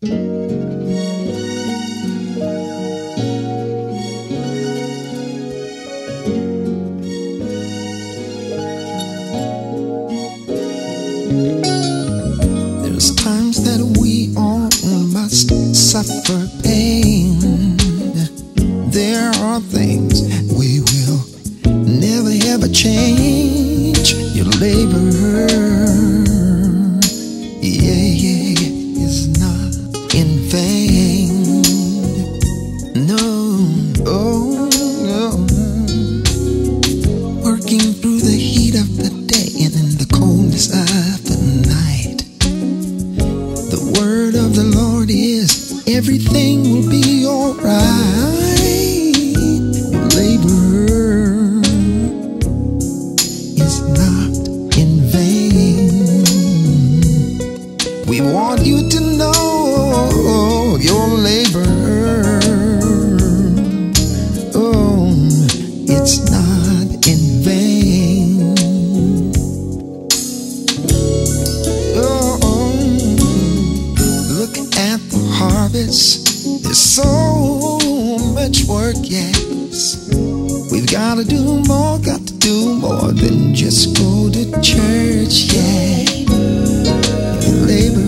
There's times that we all must suffer pain. There are things we will never ever change. Your labor, yeah, is not in vain. No, oh no. Working through the heat of the day and in the coldness of the night. The word of the Lord is everything will be alright. Your labor is not in vain. We want you to know your labor, oh, it's not in vain. Oh, look at the harvest. There's so much work, yes. We've got to do more, got to do more than just go to church, yeah. Your labor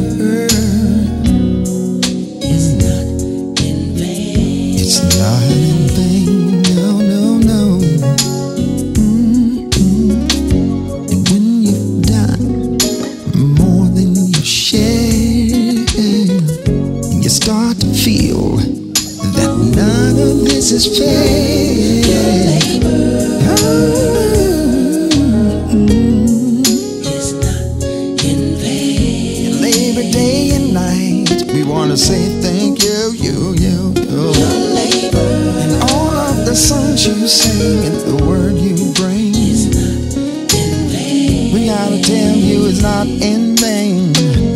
is not in vain. It's not in vain, no, no, no. And when you've done more than you shared, and you start to feel that none of this is fair, It's not in vain. your labor day and night, we want to say thank you, Your labor and all of the songs you sing and the word you bring. is not in vain. We gotta tell you it's not in vain.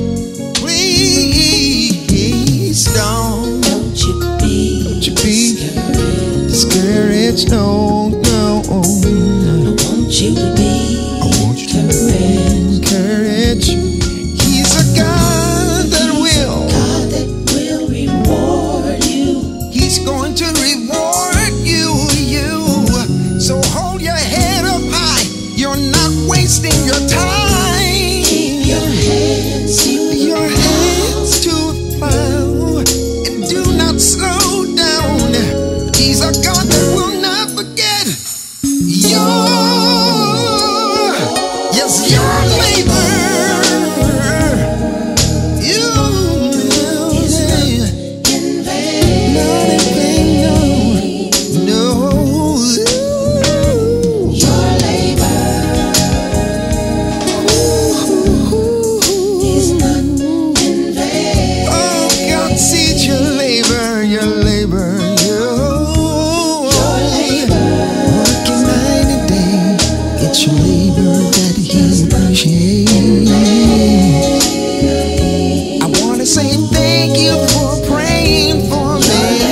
Please don't Don't you be discouraged, no, no. I want you to be I want you to be encouraged. He's a God that will. God that will reward you. He's going to reward you. So hold your head up high. You're not wasting your time. Keep your hands to Your hands to the plow and do not slow down. He's a God that will not forget your, yes, your labor. It's not in vain. Not in vain, no, no. Your labor is not in vain. Oh, God sees your labor, your labor, working night and day. It's your labor that He appreciates. I want to say thank you for praying for me,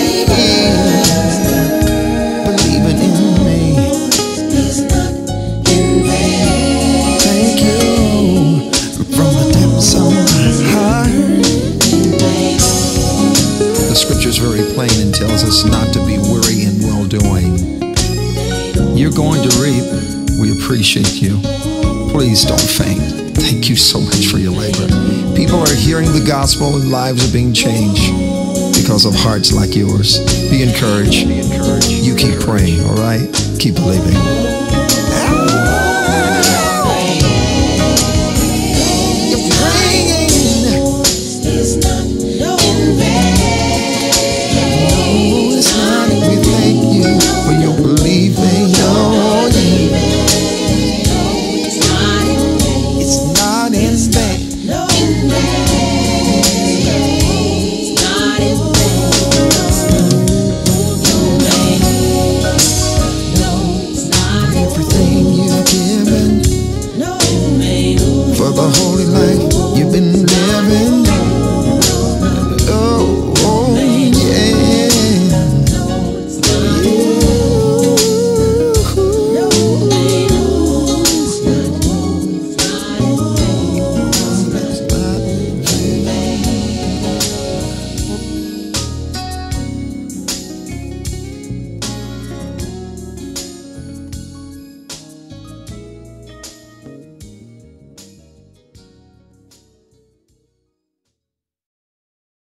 believing in me. It's not in vain. Thank you from the depths of my heart. The scripture is very plain and tells us not to be weary in well-doing. You're going to reap. We appreciate you. Please don't faint. Thank you so much for your labor. People are hearing the gospel and lives are being changed because of hearts like yours. Be encouraged. You keep praying, all right? Keep believing.